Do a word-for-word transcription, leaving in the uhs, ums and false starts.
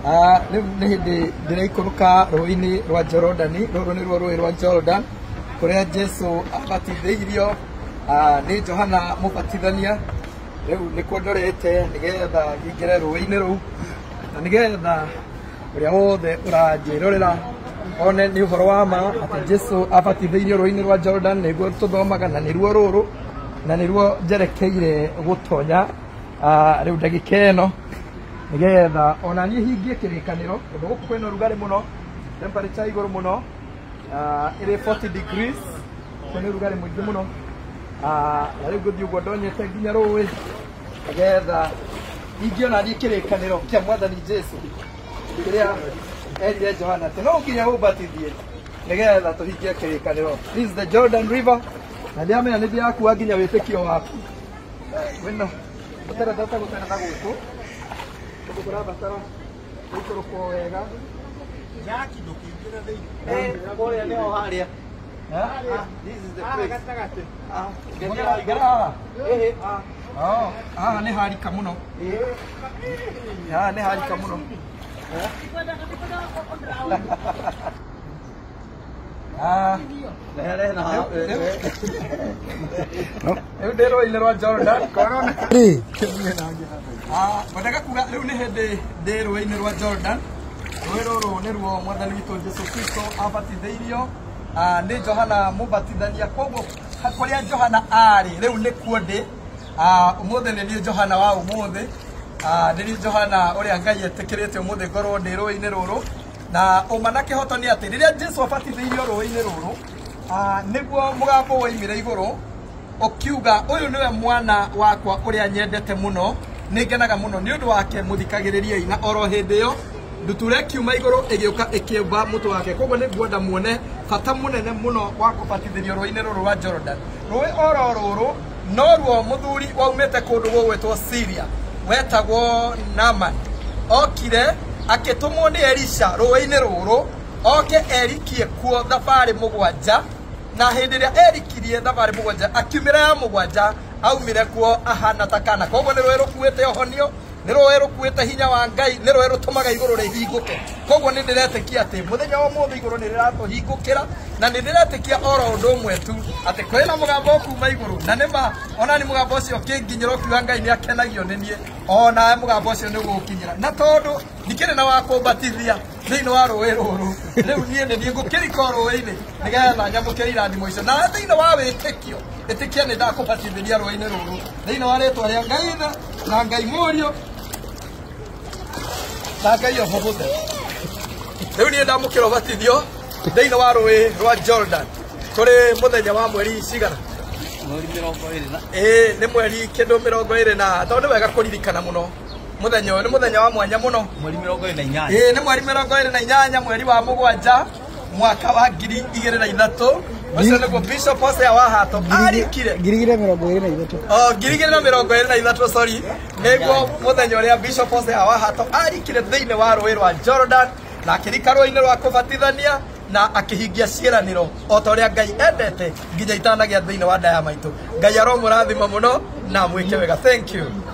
Ah, nĩ hĩndĩ ndĩraikũrũka rũĩ-inĩ rwa Jordan. Rũrũ nĩruo rũĩ rwa Jordan kũrĩa Jesu abatithĩirio nĩ Johana Mũbatithania. Rĩu nĩkuo ndorete nĩgetha ngĩingĩre rũĩ-inĩ rũu na nĩgetha ũrĩa wothe ũranjĩrorera one nĩ ũhoro wa ma atĩ Jesu abatithĩirio rũĩ-inĩ rwa Jordan. Nĩguo tũthomaga na nĩruo rũrũ na nĩruo njerekeire gũtonya rĩu ndagĩka ĩno nĩgetha ona niĩ hingie kĩrĩkanĩro tondũ gũkũ kwĩna ũrugarĩ mũno, temperature igũrũ mũno, ĩrĩ forty degrees, kwĩna ũrugarĩ mũingĩ mũno. Na rĩu ngũthiĩ ũguo ndonyete nginya rũĩ nĩgetha hingie ona niĩ kĩrĩkanĩro kĩa Mwathani Jesu kĩrĩa erire Johana atĩ no nginya ũmbatithie nĩgetha tũhingie kĩrĩkanĩro. This is the Jordan River na ndĩramenya nĩ ndĩrakua nginya wĩtĩkio waku. Wĩno gũtera data gũtera na gũkũ tondũ kũrabatara gũikũrũkwo wega yaki ndũkĩingĩra thĩinĩ. Eh, kũrĩa nĩho harĩa. This is the place. Gatagatĩ. Ah, ngera. Eh, ah. Oh, haha nĩ harika mũno. Haha nĩ harika mũno. Ah, rĩu ndĩ rũĩ-inĩ rwa Jordan. Corona. Ah, wendaga kuga rĩu nĩ hĩndĩ ndĩ rũĩ-inĩ rwa Jordan. Rũĩ rũrũ nĩruo Mwathani witũ Jesu Kristo abatithĩirio nĩ Johana Mũbatithania. Koguo kũrĩa Johana arĩ rĩu nĩkuo ndĩ. Ũmũthĩ nĩ niĩ Johana wa ũmũthĩ. Nĩ niĩ Johana ũrĩa Ngai etĩkĩrĩte ũmũthĩ ngorwo ndĩ rũĩ-inĩ rũrũ. Na ũma na kĩhoto nĩ atĩ rĩrĩa Jesu abatithĩirio rũĩ-inĩ rũrũ nĩguo mũgambo woimire igũrũ ũkiuga ũyũ nĩwe mwana wakwa ũrĩa nyendete mũno, nĩngenaga mũno nĩ ũndũ wake mũthikagĩrĩriei. Na oro hĩndĩ ĩyo ndutura ĩkiuma igũrũ ĩgĩũka ĩkĩũmba mũtwe wake. Koguo nĩguo muone bata mũnene mũno wa kũbatithĩrio rũĩ-inĩ rũrũ rwa Jordan. Rũĩ oro rũrũ no ruo mũthuri waumĩte kũndũ gũgwĩtwo Syria wetagwo Naaman okire akĩtũmwo nĩ Elisha rũĩ-inĩ rũrũ oke erikie kuo thabarĩ mũgwanja. Na hĩndĩ ĩrĩa erikirie thabarĩ mũgwanja akiumĩra ya mũgwanja aumire kuo ahana ta kana. Koguo nĩ rũĩ rũkuĩte ũhonio, nĩ rũĩ rũkuĩte hinya wa Ngai, nĩ rũĩ rũtũmaga igũrũ rĩhingũke. Koguo nĩ ndĩretĩkia atĩ mũthenya wa ũmũthĩ igũrũ nĩ rĩratũhingũkĩra na nĩ ndĩretĩkia oro ũndũ ũmwe tu atĩ kwĩna mũgambo kuuma igũrũ. Na nĩma ona nĩ mũgambo ũcio ũkĩnginyĩra ũkiuga Ngai nĩ akenagio nĩ niĩ, ona mũgambo ũcio nĩ ũgũkinyĩra. Na tondũ ndikĩrĩ na wa kũmbatithia thĩinĩ wa rũĩ rũrũ rĩu niĩ nĩ niĩ ngũkĩrika rũĩ-inĩ nĩgetha nyamũkĩre irathimo icio. Na thĩinĩ wa wĩtĩkio ĩtĩkia nĩ ndakũbatithĩria rũĩ-inĩ rũrũ thĩinĩ wa rĩtwa rĩa Ngai na Ngai Mũriũ na Ngai Roho Mũtheru. Rĩu niĩ ndamũkĩra ũbatithio thĩinĩ wa rũĩ rwa Jordan kũrĩ mũthenya wa mweri cigana? Mweri mĩrongo ĩrĩ na ĩĩ nĩ mweri kĩndũ mĩrongo ĩrĩ na tondũ nĩ wega kũririkana mũno mũthenya ũyũ nĩ mũthenya wa mwanya mũno. Mweri mĩrongo ĩrĩ na inyanya. Ĩĩ nĩ mweri mĩrongo ĩrĩ na inyanya mweri wa mũgwanja mwaka wa ngiri igĩrĩ na ithatũ. Ũcio nĩguo Bishop Hosea Wahato arikire ngiri igĩrĩ mĩrongo ĩrĩ na ithatũ. Oh, ngiri igĩrĩ na mĩrongo ĩrĩ na ithatũ, sorry. Nĩguo mũthenya ũrĩa Bishop Hosea Wahato arikire thĩinĩ wa rũĩ rwa Jordan na akĩrika rũĩ-inĩ rwa kũbatithania na akĩhingia ciĩranĩro o ta ũrĩa Ngai endete nginya itanagĩa thĩinĩ wa ndaya maitũ. Ngai aromũrathima mũno na mwĩke wega. Thank you.